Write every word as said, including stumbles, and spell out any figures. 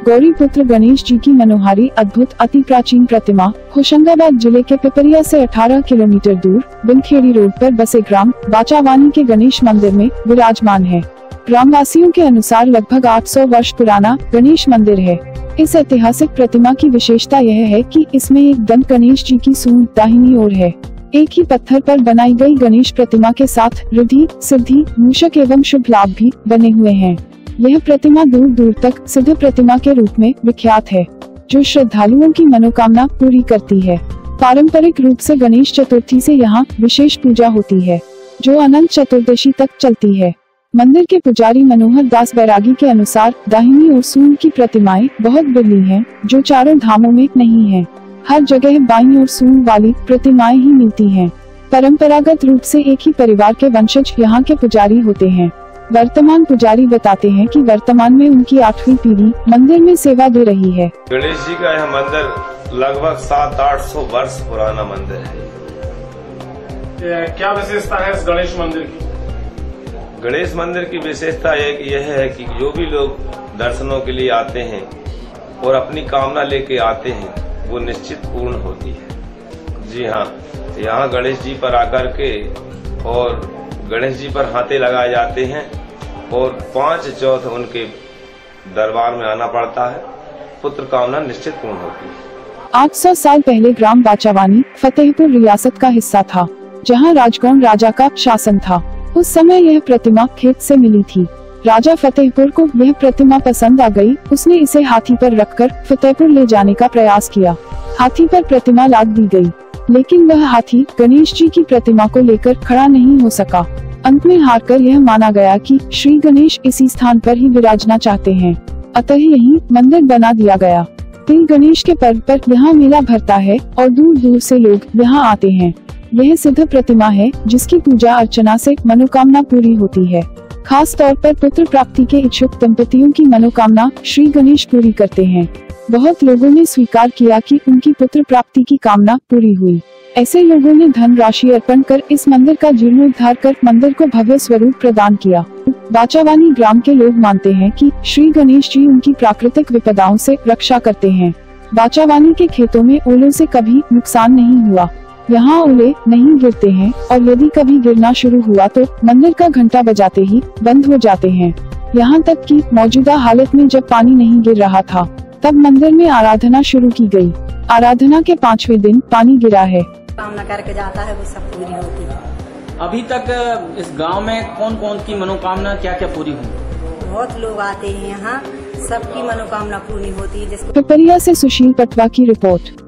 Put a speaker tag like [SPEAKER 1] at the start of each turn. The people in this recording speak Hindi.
[SPEAKER 1] गौरी पुत्र गणेश जी की मनोहारी अद्भुत अति प्राचीन प्रतिमा होशंगाबाद जिले के पिपरिया से अठारह किलोमीटर दूर बिनखेड़ी रोड पर बसे ग्राम बाचावानी के गणेश मंदिर में विराजमान है। ग्रामवासियों के अनुसार लगभग आठ सौ वर्ष पुराना गणेश मंदिर है। इस ऐतिहासिक प्रतिमा की विशेषता यह है कि इसमें एक दंत गणेश जी की सूंड दाहिनी ओर है। एक ही पत्थर पर बनाई गई गणेश प्रतिमा के साथ रिद्धि, सिद्धि, मूषक एवं शुभ लाभ भी बने हुए हैं। यह प्रतिमा दूर दूर तक सिद्ध प्रतिमा के रूप में विख्यात है, जो श्रद्धालुओं की मनोकामना पूरी करती है। पारंपरिक रूप से गणेश चतुर्थी से यहाँ विशेष पूजा होती है, जो अनंत चतुर्दशी तक चलती है। मंदिर के पुजारी मनोहर दास बैरागी के अनुसार दाहिनी ओर सूंड की प्रतिमाएं बहुत बिरली हैं, जो चारों धामों में नहीं है। हर जगह बाईं ओर सूंड वाली प्रतिमाएं ही मिलती हैं। परंपरागत रूप से एक ही परिवार के वंशज यहाँ के पुजारी होते हैं। वर्तमान पुजारी बताते हैं कि वर्तमान में उनकी आठवीं पीढ़ी मंदिर में सेवा दे रही है।
[SPEAKER 2] गणेश जी का यह मंदिर लगभग सात आठ सौ वर्ष पुराना मंदिर है।
[SPEAKER 3] क्या विशेषता है इस गणेश मंदिर की?
[SPEAKER 2] गणेश मंदिर की विशेषता यह है कि जो भी लोग दर्शनों के लिए आते हैं और अपनी कामना लेके आते हैं, वो निश्चित पूर्ण होती है। जी हाँ, यहाँ गणेश जी पर आकर के और गणेश जी पर हाथे लगाए जाते हैं और पांच चौथ उनके दरबार में आना पड़ता है। पुत्र कामना निश्चित पूर्ण होती है।
[SPEAKER 1] आठ सौ साल पहले ग्राम बाचावानी फतेहपुर रियासत का हिस्सा था, जहां राजगौड़ राजा का शासन था। उस समय यह प्रतिमा खेत से मिली थी। राजा फतेहपुर को यह प्रतिमा पसंद आ गई। उसने इसे हाथी पर रखकर फतेहपुर ले जाने का प्रयास किया। हाथी पर प्रतिमा लाद दी गई, लेकिन वह हाथी गणेश जी की प्रतिमा को लेकर खड़ा नहीं हो सका। अंत में हारकर यह माना गया कि श्री गणेश इसी स्थान पर ही विराजना चाहते हैं, अतः यही मंदिर बना दिया गया। तिल गणेश के पर्व पर यहाँ मेला भरता है और दूर दूर से लोग यहाँ आते हैं। यह सिद्ध प्रतिमा है, जिसकी पूजा अर्चना से मनोकामना पूरी होती है। खास तौर पर पुत्र प्राप्ति के इच्छुक दंपतियों की मनोकामना श्री गणेश पूरी करते हैं। बहुत लोगों ने स्वीकार किया कि उनकी पुत्र प्राप्ति की कामना पूरी हुई। ऐसे लोगों ने धन राशि अर्पण कर इस मंदिर का जीर्णोद्धार कर मंदिर को भव्य स्वरूप प्रदान किया। बाचावानी ग्राम के लोग मानते हैं कि श्री गणेश जी उनकी प्राकृतिक विपदाओं से रक्षा करते हैं। बाचावानी के खेतों में ओलों से कभी नुकसान नहीं हुआ। यहाँ ओले नहीं गिरते हैं और यदि कभी गिरना शुरू हुआ तो मंदिर का घंटा बजाते ही बंद हो जाते हैं। यहाँ तक कि मौजूदा हालत में जब पानी नहीं गिर रहा था, तब मंदिर में आराधना शुरू की गई। आराधना के पांचवें दिन पानी गिरा है।
[SPEAKER 4] कामना करके जाता है वो सब पूरी होती है।
[SPEAKER 5] अभी तक इस गांव में कौन कौन की मनोकामना क्या क्या पूरी हुई?
[SPEAKER 4] बहुत लोग आते हैं यहाँ, सबकी मनोकामना पूरी होती है।
[SPEAKER 1] पिपरिया से सुशील पटवा की रिपोर्ट।